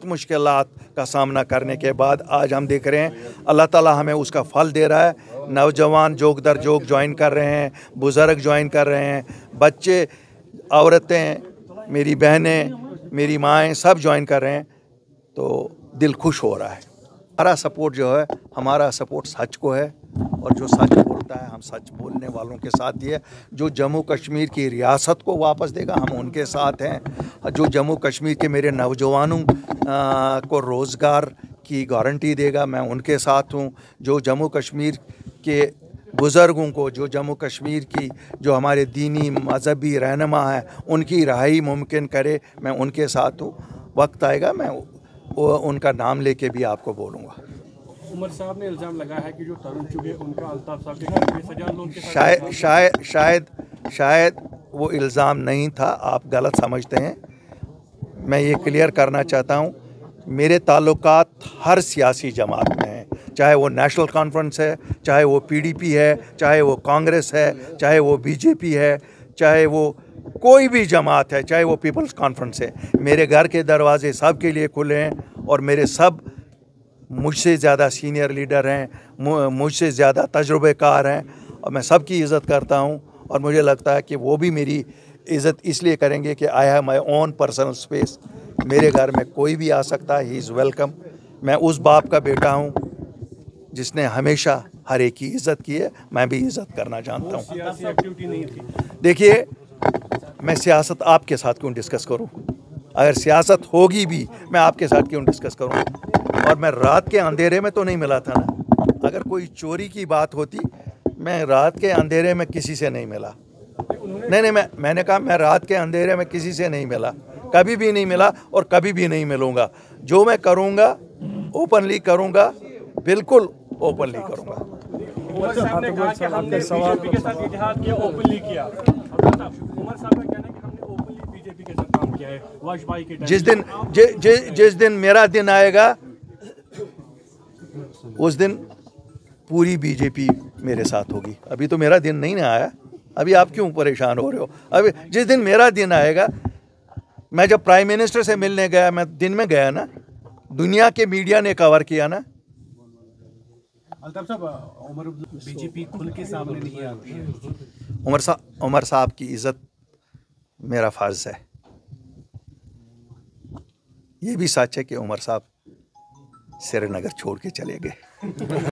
मुश्किलात का सामना करने के बाद आज हम देख रहे हैं अल्लाह ताला हमें उसका फल दे रहा है। नौजवान जोक दर जोक ज्वाइन कर रहे हैं, बुज़ुर्ग ज्वाइन कर रहे हैं, बच्चे, औरतें, मेरी बहनें, मेरी माएँ सब ज्वाइन कर रहे हैं, तो दिल खुश हो रहा है। हमारा सपोर्ट जो है, हमारा सपोर्ट सच को है, और जो सच बोलता है हम सच बोलने वालों के साथ ही है। जो जम्मू कश्मीर की रियासत को वापस देगा हम उनके साथ हैं। जो जम्मू कश्मीर के मेरे नौजवानों को रोज़गार की गारंटी देगा मैं उनके साथ हूँ। जो जम्मू कश्मीर के बुज़ुर्गों को, जो जम्मू कश्मीर की जो हमारे दीनी मजहबी रहनुमा हैं उनकी रहाई मुमकिन करे मैं उनके साथ हूँ। वक्त आएगा मैं उनका नाम लेके भी आपको बोलूँगा। उमर साहब ने इल्ज़ाम लगाया है कि जो तरुण चुग है उनका अल्ताफ साहब के घर बेसजा लोग के साथ शायद वो इल्ज़ाम नहीं था, आप गलत समझते हैं। मैं ये क्लियर करना चाहता हूँ, मेरे ताल्लुकात हर सियासी जमात में हैं, चाहे वो नेशनल कॉन्फ्रेंस है, चाहे वो पीडीपी है, चाहे वो कांग्रेस है, चाहे वो बीजेपी है, चाहे वो कोई भी जमात है, चाहे वो पीपल्स कॉन्फ्रेंस है। मेरे घर के दरवाजे सब के लिए खुले हैं और मेरे सब मुझसे ज़्यादा सीनियर लीडर हैं, मुझसे ज़्यादा तजुर्बेकार हैं और मैं सबकी इज़्ज़त करता हूं। और मुझे लगता है कि वो भी मेरी इज़्ज़त इसलिए करेंगे कि I have my own personal space. मेरे घर में कोई भी आ सकता है, ही इज़ वेलकम। मैं उस बाप का बेटा हूं जिसने हमेशा हर एक की इज़्ज़त की है, मैं भी इज़्ज़त करना जानता हूँ। देखिए, मैं सियासत आपके साथ क्यों डिस्कस करूँ? अगर सियासत होगी भी मैं आपके साथ क्यों डिस्कस करूँ? और मैं रात के अंधेरे में तो नहीं मिला था ना। अगर कोई चोरी की बात होती, मैं रात के अंधेरे में किसी से नहीं मिला। नहीं, मैंने कहा मैं रात के अंधेरे में किसी से नहीं मिला, कभी भी नहीं मिला और कभी भी नहीं मिलूँगा। जो मैं करूँगा ओपनली करूँगा, बिल्कुल ओपनली करूँगा। उमर साहब ने कहा कि हमने बीजेपी के साथ इत्तेहाद किया, ओपनली किया। उमर साहब का कहना है कि हमने ओपनली बीजेपी के साथ काम किया है वाजपेयी के टाइम। जिस दिन मेरा दिन आएगा उस दिन पूरी बीजेपी मेरे साथ होगी। अभी तो मेरा दिन नहीं ना आया, अभी आप क्यों परेशान हो रहे हो? अभी जिस दिन मेरा दिन आएगा, मैं जब प्राइम मिनिस्टर से मिलने गया, मैं दिन में गया ना, दुनिया के मीडिया ने कवर किया ना। अल्ताफ साहब, उमर बीजेपी खुल के सामने नहीं आती है। उमर साहब की इज्जत मेरा फर्ज है। ये भी सच है कि उमर साहब श्रीनगर छोड़ के चले गए।